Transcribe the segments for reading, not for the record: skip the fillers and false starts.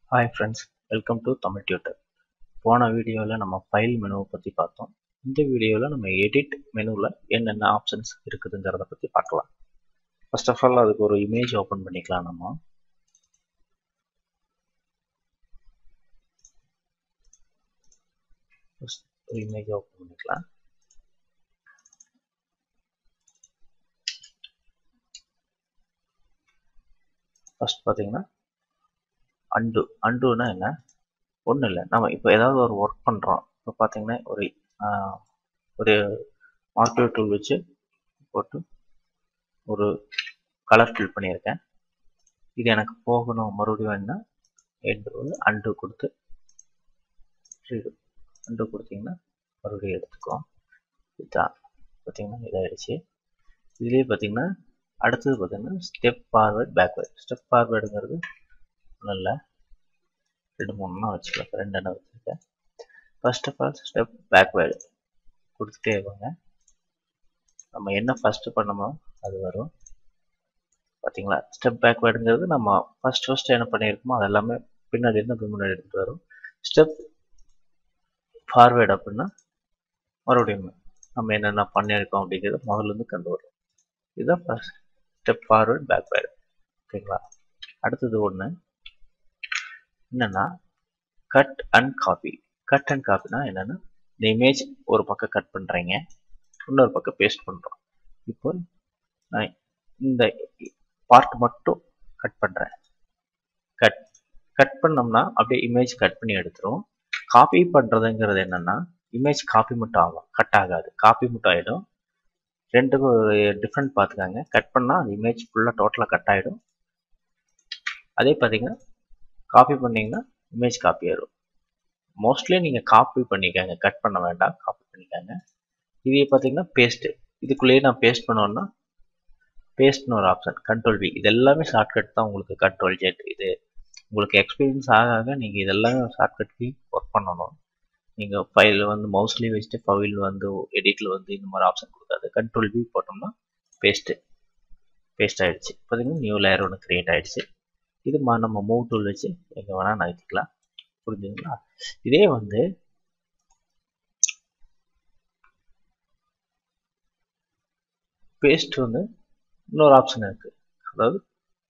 Hi friends, welcome to Tamil Tutor. போன வீடியோவில் நம்ம ஃபைல் மெனுவை பற்றி பார்த்தோம். இந்த வீடியோவில் நம்ம எடிட் மெனுவில் என்னென்ன ஆப்ஷன்ஸ் இருக்குதுங்கிறத பற்றி பார்க்கலாம். ஃபர்ஸ்ட் ஆஃப் ஆல் அதுக்கு ஒரு இமேஜ் ஓப்பன் பண்ணிக்கலாம். நம்ம ஒரு இமேஜ் ஓப்பன் பண்ணிக்கலாம். ஃபர்ஸ்ட் பார்த்தீங்கன்னா அண்டுனா என்ன? ஒன்றும் இல்லை, நம்ம இப்போ ஏதாவது ஒரு ஒர்க் பண்ணுறோம். இப்போ பார்த்தீங்கன்னா ஒரு மார்க்கர் டூல் வச்சு போட்டு ஒரு கலர் ஃபில் பண்ணியிருக்கேன். இது எனக்கு போகணும் மறுபடியும் என்ன அண்டு கொடுத்து அண்டு கொடுத்தீங்கன்னா மறுபடியும் எடுத்துக்கோ. இதுதான் பார்த்தீங்கன்னா இதாகிடுச்சு. இதுலேயே பார்த்தீங்கன்னா அடுத்தது பார்த்தீங்கன்னா ஸ்டெப் ஃபார்வேர்ட் பேக்வேர்ட். ஸ்டெப் ஃபார்வேர்டுங்கிறது ஒன்றும் இல்லை, 2-3 வச்சுக்கலாம். 2 வச்சுருக்கேன். First of all step backward கொடுத்துட்டே இருவாங்க. நம்ம என்ன ஃபஸ்ட்டு பண்ணமோ அது வரும். பார்த்தீங்களா, ஸ்டெப் பேக்வேர்டுங்கிறது நம்ம ஃபஸ்ட் என்ன பண்ணியிருக்கோமோ அது எல்லாமே பின்னாடி இருந்து அப்படி முன்னாடி எடுத்துகிட்டு வரும். ஸ்டெப் ஃபார்வேர்டு அப்படின்னா மறுபடியும் நம்ம என்னென்ன பண்ணியிருக்கோம் அப்படிங்கிறது முதல்லேருந்து கண்டு வரும். இதுதான் ஃபர்ஸ்ட் ஸ்டெப் ஃபார்வேர்ட் பேக்வேர்டு. ஓகேங்களா, அடுத்தது ஒன்று என்னென்னா cut and copy. Cut and காப்பினா என்னென்னா, இந்த இமேஜ் ஒரு பக்கம் கட் பண்ணுறீங்க, இன்னொரு பக்கம் பேஸ்ட் பண்ணுறோம். இப்போ நான் இந்த பார்ட் மட்டும் கட் பண்ணுறேன். கட் பண்ணோம்னா அப்படியே இமேஜ் கட் பண்ணி எடுத்துரும். காப்பி பண்ணுறதுங்கிறது என்னென்னா, இமேஜ் காப்பி மட்டும் ஆகும், கட் ஆகாது. காப்பி மட்டும் ஆகிடும். ரெண்டுக்கும் டிஃப்ரெண்ட் பார்த்துக்காங்க. கட் பண்ணால் அந்த இமேஜ் ஃபுல்லாக டோட்டலாக கட் ஆகிடும். அதே பார்த்தீங்கன்னா காப்பி பண்ணிங்கன்னா இமேஜ் காப்பி ஆகிடும். மோஸ்ட்லி நீங்கள் காப்பி பண்ணிக்காங்க, கட் பண்ண வேண்டாம், காப்பி பண்ணிக்காங்க. இதே பார்த்தீங்கன்னா பேஸ்ட்டு. இதுக்குள்ளேயே நான் பேஸ்ட் பண்ணோன்னா பேஸ்ட்னு ஒரு ஆப்ஷன், கண்ட்ரோல் V. இது எல்லாமே ஷார்ட்கட் தான். உங்களுக்கு கண்ட்ரோல் Z. இது உங்களுக்கு எக்ஸ்பீரியன்ஸ் ஆக நீங்கள் இதெல்லாமே ஷார்ட்கட் கீ ஒர்க் பண்ணணும். நீங்கள் ஃபைல் மவுஸ்லேயே வச்சுட்டு ஃபைல் எடிட்டில் இந்த மாதிரி ஆப்ஷன் கொடுக்காது. கண்ட்ரோல் V போட்டோம்னா பேஸ்ட் ஆகிடுச்சு. பார்த்தீங்கன்னா நியூ லேயர் ஒன்று க்ரியேட் ஆகிடுச்சு. இது நம்ம மூவ் டூல் வச்சு எங்கே வேணால் நகர்த்திக்கலாம். புரிஞ்சுங்களா? இதே பேஸ்ட் இன்னொரு ஆப்ஷன் இருக்குது. அதாவது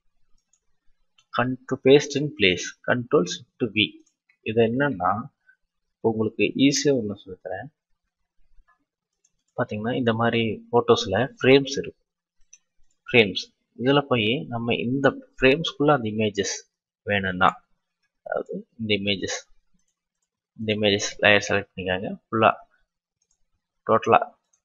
paste in place, control shift V. இது என்னன்னா உங்களுக்கு ஈஸியாக ஒன்று சொல்லித்தரேன். பார்த்தீங்கன்னா இந்த மாதிரி ஃபோட்டோஸில் ஃப்ரேம்ஸ் இருக்கும். ஃப்ரேம்ஸ் இதில் போய் நம்ம இந்த ஃப்ரேம்ஸ்குள்ளே அந்த இமேஜஸ் வேணும்னா, அதாவது இந்த இமேஜஸ் லேயர் செலக்ட் பண்ணிக்காங்க. ஃபுல்லாக டோட்டலாக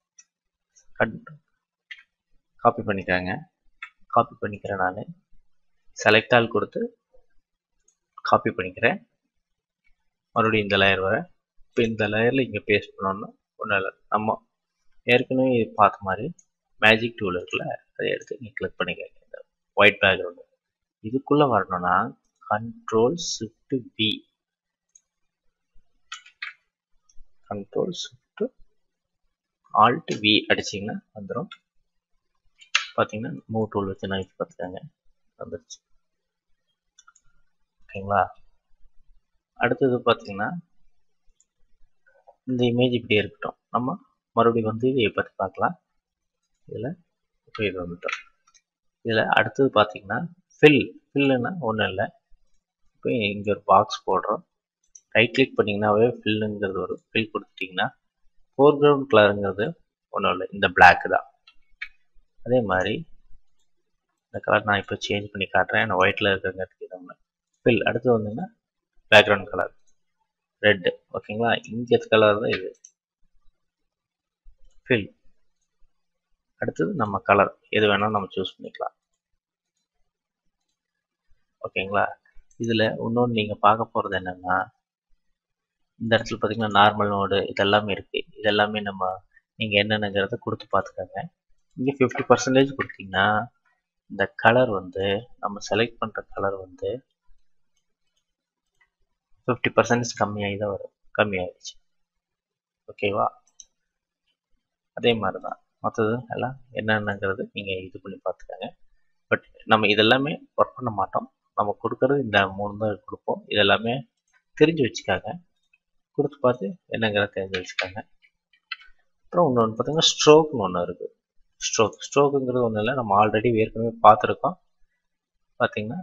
காப்பி பண்ணிக்காங்க. காப்பி பண்ணிக்கிறேன். நான் செலக்ட் ஆல் கொடுத்து காப்பி பண்ணிக்கிறேன். மறுபடியும் இந்த லேயர் வர. இப்போ இந்த லேயரில் இங்கே பேஸ்ட் பண்ணோன்னா ஒன்றும் இல்லை, நம்ம ஏற்கனவே பார்த்த மாதிரி மேஜிக் டூல் இருக்குல்ல, அதை எடுத்து நீங்கள் கிளிக் பண்ணிக்கங்க. இந்த ஒயிட் பேக்ரவுண்டு இதுக்குள்ளே வரணும்னா control shift V, control shift alt V அடிச்சிங்கன்னா வந்துடும். பார்த்தீங்கன்னா மூவ் டூல் வச்சு நான் பார்த்துக்காங்க, வந்துடுச்சு. ஓகேங்களா, அடுத்தது பார்த்தீங்கன்னா இந்த இமேஜ் இப்படியே இருக்கட்டும். நம்ம மறுபடியும் இதை பற்றி பார்க்கலாம். இதில் இப்போ இது வந்துட்டோம். இதில் அடுத்தது பார்த்தீங்கன்னா ஃபில்லுன்னா ஒன்றும் இல்லை. இப்போ இங்கே ஒரு பாக்ஸ் போடுறோம். ரைட் கிளிக் பண்ணிங்கன்னாவே ஃபில்லுங்கிறது வரும். ஃபில் கொடுத்துட்டிங்கன்னா ஃபோர்க்ரவுண்ட் கலருங்கிறது ஒன்றும் இல்லை, இந்த பிளாக் தான். அதே மாதிரி இந்த கலர் நான் இப்போ சேஞ்ச் பண்ணி காட்டுறேன். நான் ஒயிட்டில் இருக்கிறங்கிறதுக்கு இதை ஃபில். அடுத்து பேக்ரவுண்ட் கலர் ரெட்டு. ஓகேங்களா, இங்கே கலர் தான் இது ஃபில். அடுத்தது நம்ம கலர் எது வேணாலும் நம்ம சூஸ் பண்ணிக்கலாம். ஓகேங்களா, இதில் இன்னொன்று நீங்கள் பார்க்க போகிறது என்னென்னா, இந்த இடத்துல பார்த்தீங்கன்னா நார்மல் மோடு இதெல்லாமே இருக்குது. இதெல்லாமே நீங்கள் என்னென்னங்கிறத கொடுத்து பார்த்துக்கோங்க. இங்கே 50% கொடுத்தீங்கன்னா இந்த கலர் நம்ம செலக்ட் பண்ணுற கலர் 50% கம்மியாகி தான் வரும். கம்மியாகிடுச்சு. ஓகேவா, அதே மாதிரி தான் மற்றது எல்லாம் என்னென்னங்கிறது நீங்கள் இது பண்ணி பார்த்துக்கோங்க. பட் நம்ம இதெல்லாமே ஒர்க் பண்ண மாட்டோம். நம்ம கொடுக்கறது இந்த 3 தான் கொடுப்போம். இதெல்லாமே தெரிஞ்சு வச்சுக்காங்க. கொடுத்து பார்த்து என்னங்கிறத தெரிஞ்சு வச்சுக்காங்க. அப்புறம் இன்னொன்று பார்த்தீங்கன்னா ஸ்ட்ரோக்னு ஒன்று இருக்குது. ஸ்ட்ரோக்குங்கிறது ஒன்றும் இல்லை, நம்ம ஆல்ரெடி ஏற்கனவே பார்த்துருக்கோம். பார்த்தீங்கன்னா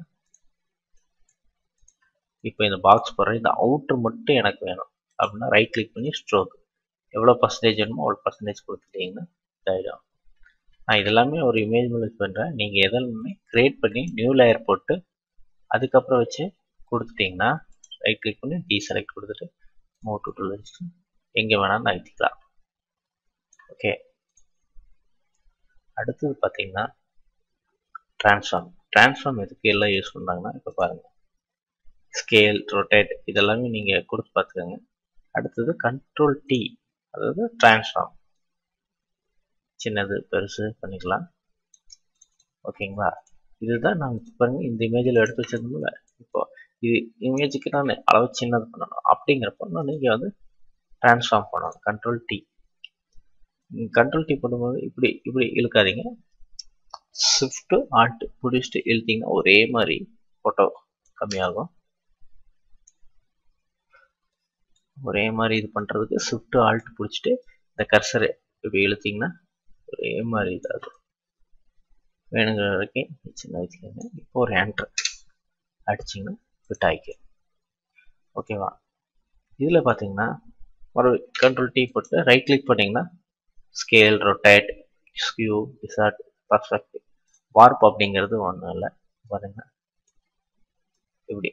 இப்போ இந்த பாக்ஸ் போடுற இந்த அவுட்ரு மட்டும் எனக்கு வேணும் அப்படின்னா ரைட் கிளிக் பண்ணி ஸ்ட்ரோக் எவ்வளோ பர்சன்டேஜ் வேணுமோ அவ்வளோ பர்சன்டேஜ் கொடுத்துட்டிங்கன்னா இதாகிடும். நான் இதெல்லாமே ஒரு இமேஜ் மூலம் பண்ணுறேன். நீங்கள் எதெல்லாமே க்ரியேட் பண்ணி நியூ லேயர் போட்டு அதுக்கப்புறம் வச்சு கொடுத்துட்டிங்கன்னா ரைட் கிளிக் பண்ணி டீசெலக்ட் கொடுத்துட்டு மூவ் டு டூல் வச்சு எங்கே வேணாலும் நகர்த்திக்கலாம். ஓகே, அடுத்தது பார்த்தீங்கன்னா ட்ரான்ஸ்ஃபார்ம் எதுக்கு எல்லாம் யூஸ் பண்ணுறாங்கன்னா இப்போ பாருங்கள், ஸ்கேல், ரொட்டேட் இதெல்லாமே நீங்கள் கொடுத்து பார்த்துக்கோங்க. அடுத்தது கண்ட்ரோல் T, அதாவது ட்ரான்ஸ்ஃபார்ம், சின்னது பெருசு பண்ணிக்கலாம். ஓகேங்களா, இதுதான் நான் பாருங்கள் இந்த இமேஜில் எடுத்து வச்சிருந்தோம்ல. இப்போ இது இமேஜுக்கு நான் அளவு சின்னது பண்ணணும். அப்படிங்கிறப்போ நான் நீங்கள் வந்து ட்ரான்ஸ்ஃபார்ம் பண்ணணும். கண்ட்ரோல் T பண்ணும்போது இப்படி இழுக்காதீங்க. ஷிஃப்ட் ஆல்ட் பிடிச்சிட்டு இழுத்தீங்கன்னா ஒரே மாதிரி ஃபோட்டோ கம்மியாகும். ஒரே மாதிரி இது பண்ணுறதுக்கு ஷிஃப்ட் ஆல்ட் பிடிச்சிட்டு இந்த கர்சரை இப்படி இழுத்தீங்கன்னா ஒரே மாதிரி இதாகும். வேணுங்கிற வரைக்கும் சின்ன வச்சுக்கோங்க. இப்போ ஒரு என்டர் அடிச்சிங்கன்னா ஃபிட் ஆகிக்கும். ஓகேவா, இதில் பார்த்தீங்கன்னா ஒரு கண்ட்ரோல் T போட்டு ரைட் கிளிக் பண்ணிங்கன்னா scale, rotate, skew, distort, perfect, warp அப்படிங்கிறது ஒன்றும் இல்லை. பாருங்க இப்படி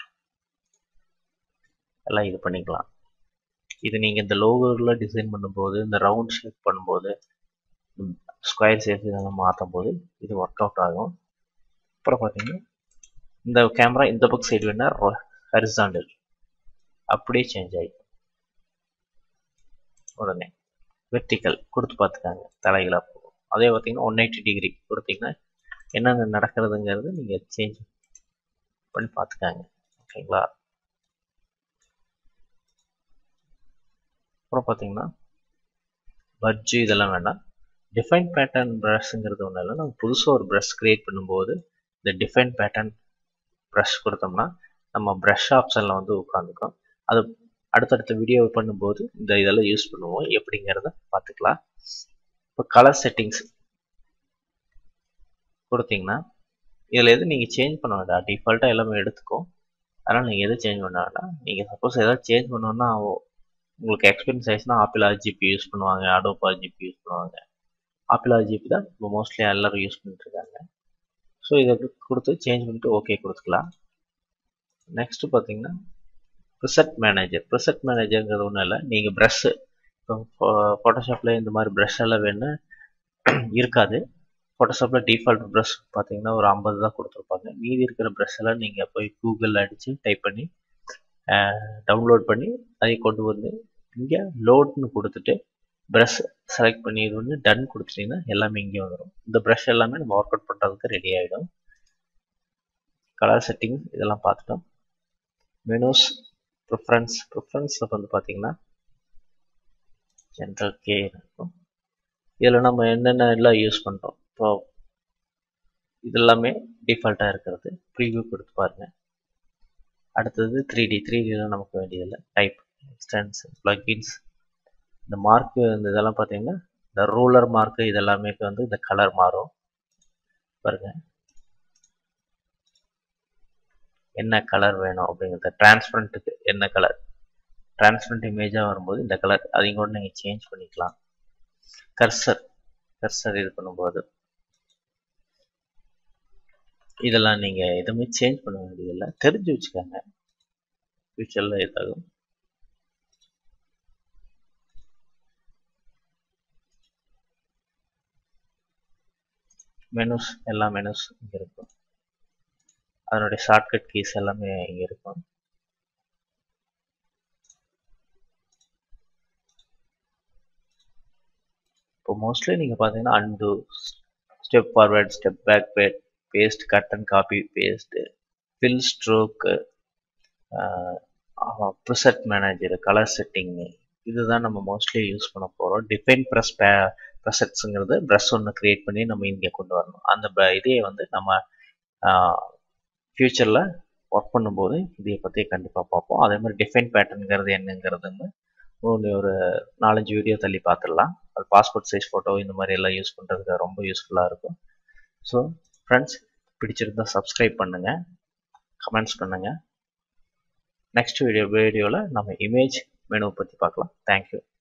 எல்லாம் இது பண்ணிக்கலாம். இது நீங்கள் இந்த லோகோவில் டிசைன் பண்ணும்போது, இந்த ரவுண்ட் ஷேப் பண்ணும்போது, ஸ்கொயர் ஷேப் இதெல்லாம் மாற்றும் போது இது ஒர்க் அவுட் ஆகும். அப்புறம் பார்த்தீங்கன்னா இந்த கேமரா இந்த பக்கம் சைடு வேணால் ஹரிசாண்டல் அப்படியே சேஞ்ச் ஆகிடும். உடனே வெர்டிக்கல் கொடுத்து பார்த்துக்காங்க, தலைகளாக போகும். அதே பார்த்தீங்கன்னா 180 டிகிரி கொடுத்தீங்கன்னா என்னென்ன நடக்கிறதுங்கிறது நீங்கள் சேஞ்ச் பண்ணி பார்த்துக்காங்க. ஓகேங்களா, அப்புறம் பார்த்தீங்கன்னா பட்ஜு இதெல்லாம் வேண்டாம். டிஃபைன் பேட்டர்ன் ப்ரஷ்ங்கிறது ஒன்றும் இல்லை. நம்ம புதுசாக ஒரு ப்ரஷ் க்ரியேட் பண்ணும்போது இந்த டிஃபைன் பேட்டர்ன் ப்ரஷ் கொடுத்தோம்னா நம்ம ப்ரஷ் ஆப்ஷனில் வந்து உட்காந்துக்கும். அது அடுத்தடுத்த வீடியோ பண்ணும்போது இதெல்லாம் யூஸ் பண்ணுவோம், எப்படிங்கிறத பார்த்துக்கலாம். இப்போ கலர் செட்டிங்ஸ் கொடுத்தீங்கன்னா இதில் எது நீங்கள் சேஞ்ச் பண்ண வேண்டாம், டிஃபால்ட்டாக எல்லாமே எடுத்துக்கும். அதனால் நீங்கள் எதுவும் சேஞ்ச் பண்ண வேண்டாம். நீங்கள் சப்போஸ் எதாவது சேஞ்ச் பண்ணோன்னா உங்களுக்கு எக்ஸ்பீரியன்ஸ் ஆயிடுச்சுன்னா ஆப்பிள் RGB யூஸ் பண்ணுவாங்க, அடோப் RGB யூஸ் பண்ணுவாங்க. ஆப்பிள் RGB தான் இப்போ மோஸ்ட்லி எல்லோரும் யூஸ் பண்ணிட்டு இருக்காங்க. ஸோ இதை கொடுத்து சேஞ்ச் பண்ணிட்டு ஓகே கொடுத்துக்கலாம். நெக்ஸ்ட்டு பார்த்தீங்கன்னா ப்ரிசெட் மேனேஜருங்கிறது ஒன்றும் இல்லை. நீங்கள் ப்ரஷ்ஷு இப்போ ஃபோட்டோஷாப்பில் இந்த மாதிரி ப்ரஷ் எல்லாம் வேணும் இருக்காது. ஃபோட்டோஷாப்பில் டிஃபால்ட் ப்ரஷ் பார்த்தீங்கன்னா ஒரு 50 தான் கொடுத்துருப்பாங்க. மீதி இருக்கிற ப்ரஷ் எல்லாம் நீங்கள் போய் கூகுளில் அடித்து டைப் பண்ணி டவுன்லோட் பண்ணி அதை கொண்டு வந்து இங்கே லோட்னு கொடுத்துட்டு ப்ரஷ் செலக்ட் பண்ணி இது வந்து டன் கொடுத்துட்டிங்கன்னா எல்லாமே இங்கே வந்துடும். இந்த ப்ரஷ் எல்லாமே நம்ம ஒர்க் அவுட் பண்ணுறதுக்கு ரெடி ஆகிடும். கலர் செட்டிங் இதெல்லாம் பார்த்துட்டோம். மெனூஸ், ப்ரிஃபரன்ஸில் வந்து பார்த்தீங்கன்னா ஜென்ரல் கே இருக்கும். இதில் நம்ம என்னென்ன எல்லாம் யூஸ் பண்ணுறோம். இப்போ இதெல்லாமே டிஃபால்ட்டாக இருக்கிறது. ப்ரீவியூ கொடுத்து பாருங்கள். அடுத்தது 3D நமக்கு வேண்டியதில்லை. டைப், எக்ஸ்டென்ஷன், ப்ளகின்ஸ், இந்த மார்க்கு இந்த இதெல்லாம் பார்த்தீங்கன்னா இந்த ரூலர் மார்க்கு இதெல்லாமே வந்து இந்த கலர் மாறும். பாருங்கள் என்ன கலர் வேணும் அப்படிங்கிறத, டிரான்ஸ்பரண்ட்டுக்கு என்ன கலர், டிரான்ஸ்பரண்ட் இமேஜாக வரும்போது இந்த கலர் அதையும் கூட நீங்கள் சேஞ்ச் பண்ணிக்கலாம். கர்சர் இது பண்ணும்போது இதெல்லாம் நீங்கள் எதுவுமே சேஞ்ச் பண்ண வேண்டியதில்லை, தெரிஞ்சு வச்சுக்கோங்க, ஃபியூச்சரில் இதாகும். மெனுஸ், எல்லா மெனுஸ் இங்கே இருக்கும். அதனுடைய ஷார்ட்கட் கீஸ் எல்லாமே இங்கே இருக்கும். இப்போ மோஸ்ட்லி நீங்கள் பார்த்தீங்கன்னா undo, step forward, step back, paste, cut and copy paste, fill, stroke, preset manager, colour setting இதுதான் நம்ம மோஸ்ட்லி யூஸ் பண்ண போகிறோம். டிஃபைன் ப்ரெசெட்ஸுங்கிறது ப்ரஷ் ஒன்று க்ரியேட் பண்ணி நம்ம இங்கே கொண்டு வரணும். அந்த இதே வந்து நம்ம ஃப்யூச்சரில் ஒர்க் பண்ணும்போது இதை பற்றி கண்டிப்பாக பார்ப்போம். அதே மாதிரி டிஃபைன் பேட்டர்னுங்கிறது என்னங்கிறதுன்னு ஒரு 4-5 வீடியோ தள்ளி பார்த்துடலாம். அது பாஸ்போர்ட் சைஸ் ஃபோட்டோ இந்த மாதிரி எல்லாம் யூஸ் பண்ணுறதுக்கு ரொம்ப யூஸ்ஃபுல்லாக இருக்கும். ஸோ ஃப்ரெண்ட்ஸ், பிடிச்சிருந்தால் சப்ஸ்கிரைப் பண்ணுங்கள், கமெண்ட்ஸ் பண்ணுங்கள். நெக்ஸ்ட் வீடியோவில் நம்ம இமேஜ் மெனுவை பற்றி பார்க்கலாம். தேங்க்யூ.